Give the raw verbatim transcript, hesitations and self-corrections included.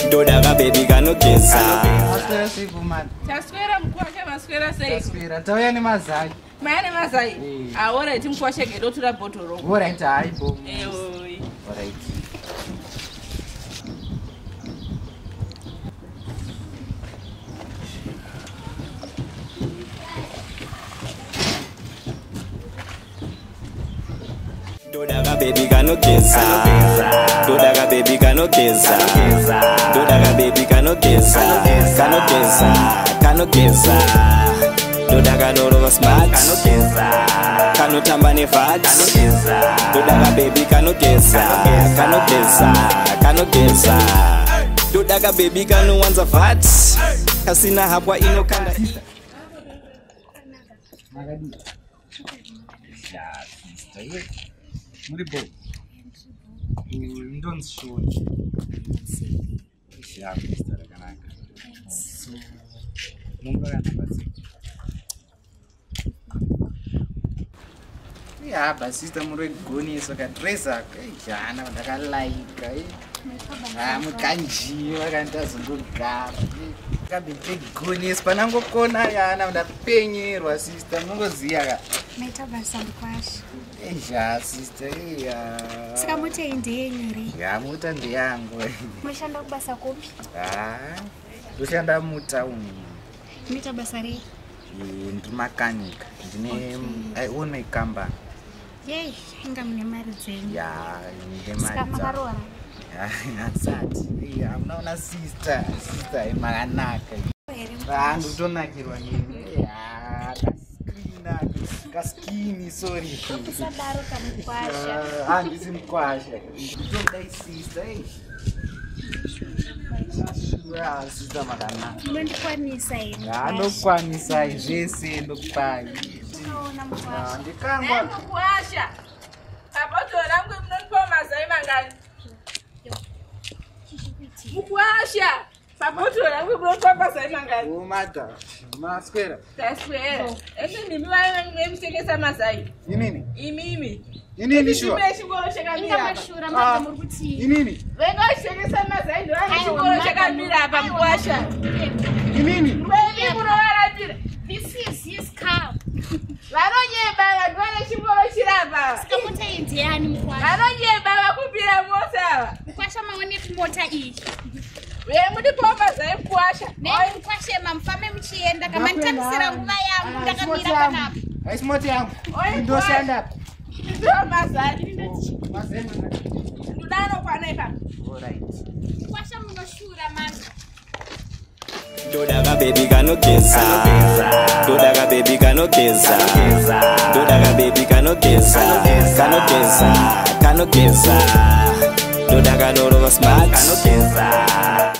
Dodaga baby kanogeza. Maswera siku man. Taswera mkwashe maswera sei. Taswera tauya nemazai. Maana mazai. Ah, alright mkwashe gedo tura botoro. Alright aibo. Eh oi. Alright. Dodaga baby kanogeza. Dodaga baby kanogeza. Dodaga baby kanogeza. Kanogeza. Kanogeza. Dodaga doro smart. Kanogeza. Kanotamba ne fat. Kanogeza. Dodaga baby kanogeza. Kanogeza. Kanogeza. Dodaga baby kanowanza fat. Kasina hapwa inokanda. Magadi. Ya, sister. Muribo. You don't show. Yeah, Mister Kanaka. So, number one. Yeah, but sister Muribo Goni so can dress up. Jana, I like. I'm a kanji. I can't just go grab. I be big Goni. Spanango kona ya na mda penye wa sister Mungo ziaga. Maitaba samkwashi. Ya sister ya. Sika moto ndiye nyuri. Ya muta ndi yangu. Mwashanda kubasa kupi? Ah. Ushanda muta umu. Mita basari. Ndi mechanic. Ndine I own my company. Yey, inga mne mari zenyu. Ya, ndi mari. Sika makarora. Ya, asati. Ya, mnaona sister, sister imaganaka. Ah, ndotona kirwa ngine. Ya, kaskina, kaskini, sorry. Kusadaro kamkwasha. Ah, ndisi mkwasha. Ndonda sister, eh. Ah, sister magana. Ndikwanisa ino. Ya, ndokwanisa zvese ndokupai. Unaona mkwasha. Ndikangwa Mkwasha. Kaboto langu mnonpo mazai mangani. Mkwasha. Kaboto langu mnonpo mazai mangani. Oh mata. Masquera. Taswera. Ese ndimi wayo ngemsekesa mazai. Inini? Imimi. Inini shua? Ndime shingoro sheka Inga mira. mashura mata murubuti. Inini? Wengo shekesa mazai ndo ani shingoro sheka mira hapa mkwasha. Inini? Wewe kuno wala mira. This is his car. Vanonyeba vanhu vane chingoro chirapa. Sika moto ndiye mkwasha. Vanonyeba vakupira mota. Mkwasha maone mota iyi. Wewe muri poma zai mkwasha. Ne mkwashe mamfame mchienda kama nitakusira nguva yangu ndakamira panapa. Aisi moti yangu. Oi, Ndo stand up. Ndo mazari. Mazema. Tudano kwa naipa. Alright. Mkwasha mnoshura mama. Dodaga baby kanogeza. Dodaga baby kanogeza. Dodaga baby kanogeza. Kanogeza. Kanogeza. Dodaga doro smart. Kanogeza.